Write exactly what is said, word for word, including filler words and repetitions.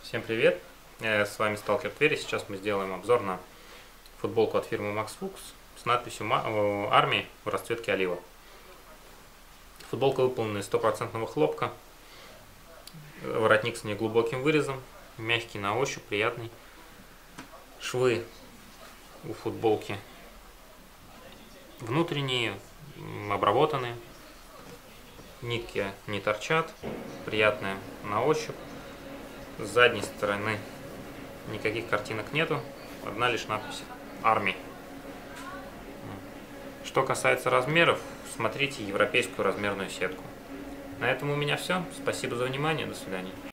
Всем привет, э, с вами Сталкер Твери. Сейчас мы сделаем обзор на футболку от фирмы Max Fuchs с надписью «Армии» в расцветке олива. Футболка выполнена из стопроцентного хлопка, воротник с неглубоким вырезом, мягкий на ощупь, приятный. Швы у футболки внутренние, обработанные, нитки не торчат, приятные на ощупь. С задней стороны никаких картинок нету, одна лишь надпись «Армии». Что касается размеров, смотрите европейскую размерную сетку. На этом у меня все. Спасибо за внимание. До свидания.